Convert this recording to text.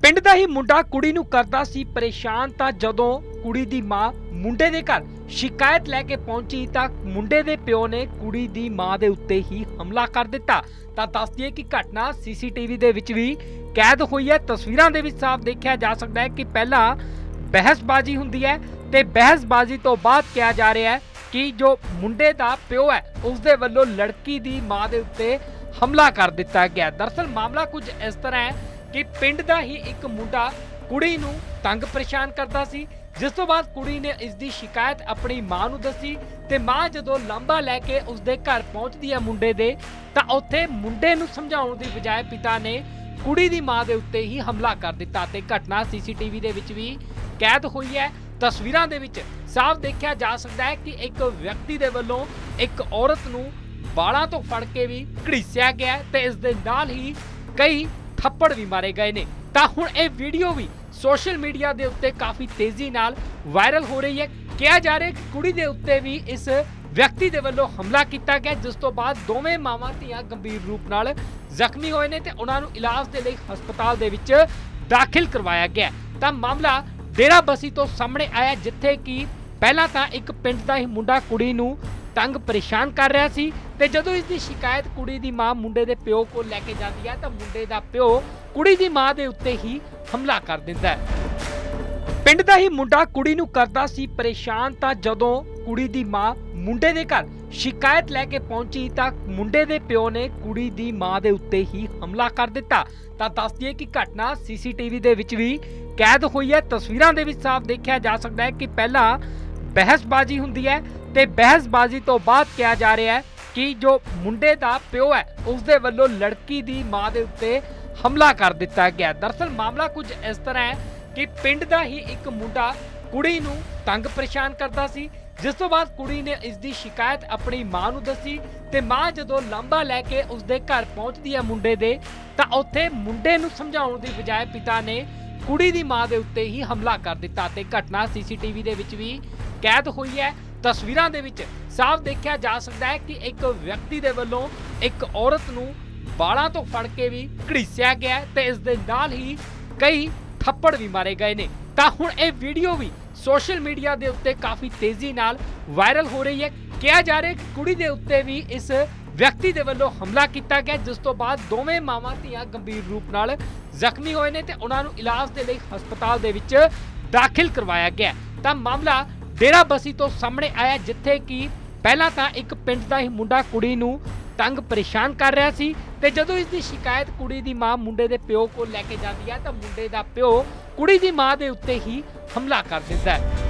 ਪਿੰਡ ਦਾ ਹੀ ਮੁੰਡਾ ਕੁੜੀ ਨੂੰ ਕਰਦਾ ਸੀ ਪਰੇਸ਼ਾਨ ਤਾਂ ਜਦੋਂ ਕੁੜੀ ਦੀ ਮਾਂ ਮੁੰਡੇ ਦੇ ਘਰ ਸ਼ਿਕਾਇਤ ਲੈ ਕੇ ਪਹੁੰਚੀ ਤਾਂ ਮੁੰਡੇ ਦੇ ਪਿਓ ਨੇ ਕੁੜੀ ਦੀ ਮਾਂ ਦੇ ਉੱਤੇ ਹੀ ਹਮਲਾ ਕਰ ਦਿੱਤਾ। ਤਾਂ ਦੱਸ ਦਈਏ ਕਿ ਘਟਨਾ ਸੀਸੀਟੀਵੀ ਦੇ ਵਿੱਚ ਵੀ ਕੈਦ ਹੋਈ ਹੈ। ਤਸਵੀਰਾਂ ਦੇ ਵਿੱਚ ਸਾਫ਼ ਦੇਖਿਆ ਜਾ ਸਕਦਾ ਹੈ ਕਿ ਪਹਿਲਾਂ ਬਹਿਸਬਾਜ਼ੀ ਹੁੰਦੀ ਹੈ ਤੇ ਬਹਿਸਬਾਜ਼ੀ ਤੋਂ ਬਾਅਦ ਕਿਹਾ ਜਾ ਰਿਹਾ ਹੈ ਕਿ ਜੋ ਮੁੰਡੇ ਦਾ ਪਿਓ ਹੈ ਉਸ ਦੇ ਵੱਲੋਂ ਲੜਕੀ ਦੀ ਮਾਂ ਦੇ ਉੱਤੇ ਹਮਲਾ ਕਰ ਦਿੱਤਾ ਗਿਆ। ਦਰਅਸਲ ਮਾਮਲਾ ਕੁਝ ਇਸ ਤਰ੍ਹਾਂ ਹੈ ਕਿ ਪਿੰਡ ਦਾ ਹੀ ਇੱਕ ਮੁੰਡਾ ਕੁੜੀ ਨੂੰ ਤੰਗ ਪਰੇਸ਼ਾਨ ਕਰਦਾ ਸੀ, ਜਿਸ ਤੋਂ ਬਾਅਦ ਕੁੜੀ ਨੇ ਇਸ ਦੀ ਸ਼ਿਕਾਇਤ ਆਪਣੀ ਮਾਂ ਨੂੰ ਦੱਸੀ ਤੇ ਮਾਂ ਜਦੋਂ ਲਾਂਭਾ ਲੈ ਕੇ ਉਸ ਦੇ ਘਰ ਪਹੁੰਚਦੀ ਹੈ ਮੁੰਡੇ ਦੇ, ਤਾਂ ਉੱਥੇ ਮੁੰਡੇ ਨੂੰ ਸਮਝਾਉਣ ਦੀ ਬਜਾਏ ਪਿਤਾ ਨੇ ਕੁੜੀ ਦੀ ਮਾਂ ਦੇ ਉੱਤੇ ਹੀ ਹਮਲਾ ਕਰ ਦਿੱਤਾ ਤੇ ਘਟਨਾ ਸੀਸੀਟੀਵੀ ਦੇ ਵਿੱਚ ਵੀ ਕੈਦ ਹੋਈ ਹੈ। ਤਸਵੀਰਾਂ ਦੇ ਵਿੱਚ ਸਾਫ਼ ਦੇਖਿਆ ਜਾ ਸਕਦਾ ਹੈ ਕਿ ਇੱਕ ਵਿਅਕਤੀ ਦੇ ਵੱਲੋਂ ਇੱਕ ਔਰਤ ਨੂੰ ਵਾਲਾਂ ਤੋਂ ਫੜ ਕੇ ਵੀ ਘੜੀਸਿਆ ਗਿਆ ਤੇ ਇਸ ਦੇ ਨਾਲ ਹੀ ਕਈ ਥੱਪੜ ਵੀ ਮਾਰੇ ਗਏ ਨੇ। ਤਾਂ ਹੁਣ ਇਹ ਵੀਡੀਓ ਵੀ ਸੋਸ਼ਲ ਮੀਡੀਆ ਦੇ ਉੱਤੇ ਕਾਫੀ ਤੇਜ਼ੀ ਨਾਲ ਵਾਇਰਲ ਹੋ ਰਹੀ ਹੈ। ਕਿਹਾ ਜਾ ਰਿਹਾ ਹੈ ਕਿ ਕੁੜੀ ਦੇ ਉੱਤੇ ਵੀ ਇਸ ਵਿਅਕਤੀ ਦੇ ਵੱਲੋਂ ਹਮਲਾ ਕੀਤਾ ਗਿਆ, ਜਿਸ ਤੋਂ ਬਾਅਦ ਦੋਵੇਂ ਮਾਵਾਂ ਧੀਆਂ ਗੰਭੀਰ ਰੂਪ ਨਾਲ ਜ਼ਖਮੀ ਹੋਏ ਨੇ ਤੇ ਉਹਨਾਂ ਨੂੰ ਇਲਾਜ ਦੇ ਲਈ ਹਸਪਤਾਲ ਦੇ ਵਿੱਚ ਦਾਖਲ ਕਰਵਾਇਆ ਗਿਆ। ਤਾਂ ਮਾਮਲਾ ਡੇਰਾਬੱਸੀ ਤੋਂ ਸਾਹਮਣੇ ਆਇਆ, ਜਿੱਥੇ ਕਿ ਪਹਿਲਾਂ ਤਾਂ ਇੱਕ ਪਿੰਡ ਦਾ ਹੀ ਮੁੰਡਾ ਕੁੜੀ ਨੂੰ ਤੰਗ ਪਰੇਸ਼ਾਨ ਕਰ ਰਿਹਾ ਸੀ ਤੇ ਜਦੋਂ ਇਸ ਦੀ ਸ਼ਿਕਾਇਤ ਕੁੜੀ ਦੀ ਮਾਂ ਮੁੰਡੇ ਦੇ ਪਿਓ ਕੋਲ ਲੈ ਕੇ ਜਾਂਦੀ ਹੈ ਤਾਂ ਮੁੰਡੇ ਦਾ ਪਿਓ ਕੁੜੀ ਦੀ ਮਾਂ ਦੇ ਉੱਤੇ ਹੀ ਹਮਲਾ ਕਰ ਦਿੰਦਾ ਹੈ। ਪਿੰਡ ਦਾ ਹੀ ਮੁੰਡਾ ਕੁੜੀ ਨੂੰ ਕਰਦਾ ਸੀ ਪਰੇਸ਼ਾਨ ਤਾਂ ਜਦੋਂ ਕੁੜੀ ਦੀ ਮਾਂ ਮੁੰਡੇ ਦੇ ਘਰ ਸ਼ਿਕਾਇਤ ਲੈ ਕੇ ਪਹੁੰਚੀ ਤਾਂ ਮੁੰਡੇ ਦੇ ਪਿਓ ਨੇ ਕੁੜੀ ਦੀ ਮਾਂ ਦੇ ਉੱਤੇ ਹੀ ਹਮਲਾ ਕਰ ਦਿੱਤਾ। ਤਾਂ ਦੱਸ ਦਈਏ ਕਿ ਘਟਨਾ ਸੀਸੀਟੀਵੀ ਦੇ ਵਿੱਚ ਵੀ ਕੈਦ ਹੋਈ ਹੈ। ਤਸਵੀਰਾਂ ਦੇ ਵਿੱਚ ਸਾਫ਼ ਦੇਖਿਆ ਜਾ ਸਕਦਾ ਹੈ ਕਿ ਪਹਿਲਾਂ ਬਹਿਸਬਾਜ਼ੀ ਹੁੰਦੀ ਹੈ ਤੇ ਬਹਿਸਬਾਜ਼ੀ ਤੋਂ ਬਾਅਦ ਕਿਹਾ ਜਾ ਰਿਹਾ ਹੈ ਕਿ ਜੋ ਮੁੰਡੇ ਦਾ ਪਿਓ ਹੈ ਉਸ ਦੇ ਵੱਲੋਂ ਲੜਕੀ ਦੀ ਮਾਂ ਦੇ ਉੱਤੇ ਹਮਲਾ ਕਰ ਦਿੱਤਾ ਗਿਆ। ਦਰਅਸਲ ਮਾਮਲਾ ਕੁਝ ਇਸ ਤਰ੍ਹਾਂ ਹੈ ਕਿ ਪਿੰਡ ਦਾ ਹੀ ਇੱਕ ਮੁੰਡਾ ਕੁੜੀ ਨੂੰ ਤੰਗ ਪਰੇਸ਼ਾਨ ਕਰਦਾ ਸੀ, ਜਿਸ ਤੋਂ ਬਾਅਦ ਕੁੜੀ ਨੇ ਇਸ ਦੀ ਸ਼ਿਕਾਇਤ ਆਪਣੀ ਮਾਂ ਨੂੰ ਦੱਸੀ ਤੇ ਮਾਂ ਜਦੋਂ ਲਾਂਭਾ ਲੈ ਕੇ ਉਸ ਦੇ ਘਰ ਪਹੁੰਚਦੀ ਹੈ ਮੁੰਡੇ ਦੇ, ਤਾਂ ਉੱਥੇ ਮੁੰਡੇ ਨੂੰ ਸਮਝਾਉਣ ਦੀ ਬਜਾਏ ਪਿਤਾ ਨੇ ਕੁੜੀ ਦੀ ਮਾਂ ਦੇ ਉੱਤੇ ਹੀ ਹਮਲਾ ਕਰ ਦਿੱਤਾ ਤੇ ਘਟਨਾ ਸੀਸੀਟੀਵੀ ਦੇ ਵਿੱਚ ਵੀ ਕੈਦ ਹੋਈ ਹੈ। ਤਸਵੀਰਾਂ ਦੇ ਵਿੱਚ ਸਾਫ਼ ਦੇਖਿਆ ਜਾ ਸਕਦਾ ਹੈ ਕਿ ਇੱਕ ਵਿਅਕਤੀ ਦੇ ਵੱਲੋਂ ਇੱਕ ਔਰਤ ਨੂੰ ਵਾਲਾਂ ਤੋਂ ਫੜ ਕੇ ਵੀ ਘੜੀਸਿਆ ਗਿਆ ਤੇ ਇਸ ਦੇ ਨਾਲ ਹੀ ਕਈ ਥੱਪੜ ਵੀ ਮਾਰੇ ਗਏ ਨੇ। ਤਾਂ ਹੁਣ ਇਹ ਵੀਡੀਓ ਵੀ ਸੋਸ਼ਲ ਮੀਡੀਆ ਦੇ ਉੱਤੇ ਕਾਫੀ ਤੇਜ਼ੀ ਨਾਲ ਵਾਇਰਲ ਹੋ ਰਹੀ ਹੈ। ਕਿਹਾ ਜਾ ਰਿਹਾ ਹੈ ਕਿ ਕੁੜੀ ਦੇ ਉੱਤੇ ਵੀ ਇਸ ਵਿਅਕਤੀ ਦੇ ਵੱਲੋਂ ਹਮਲਾ ਕੀਤਾ ਗਿਆ, ਜਿਸ ਤੋਂ ਬਾਅਦ ਦੋਵੇਂ ਮਾਵਾਂ ਧੀਆਂ ਗੰਭੀਰ ਰੂਪ ਨਾਲ ਜ਼ਖਮੀ ਹੋਏ ਨੇ ਤੇ ਉਹਨਾਂ ਨੂੰ ਇਲਾਜ ਦੇ ਲਈ ਹਸਪਤਾਲ ਦੇ ਵਿੱਚ ਦਾਖਲ ਕਰਵਾਇਆ ਗਿਆ। ਤਾਂ ਮਾਮਲਾ ਡੇਰਾਬੱਸੀ ਤੋਂ ਸਾਹਮਣੇ ਆਇਆ, ਜਿੱਥੇ ਕਿ ਪਹਿਲਾਂ ਤਾਂ ਇੱਕ ਪਿੰਡ ਦਾ ਹੀ ਮੁੰਡਾ ਕੁੜੀ ਨੂੰ ਤੰਗ ਪਰੇਸ਼ਾਨ ਕਰ ਰਿਹਾ ਸੀ ਤੇ ਜਦੋਂ ਇਸ ਦੀ ਸ਼ਿਕਾਇਤ ਕੁੜੀ ਦੀ ਮਾਂ ਮੁੰਡੇ ਦੇ ਪਿਓ ਕੋਲ ਲੈ ਕੇ ਜਾਂਦੀ ਹੈ ਤਾਂ ਮੁੰਡੇ ਦਾ ਪਿਓ ਕੁੜੀ ਦੀ ਮਾਂ ਦੇ ਉੱਤੇ ਹੀ ਹਮਲਾ ਕਰ ਦਿੰਦਾ ਹੈ।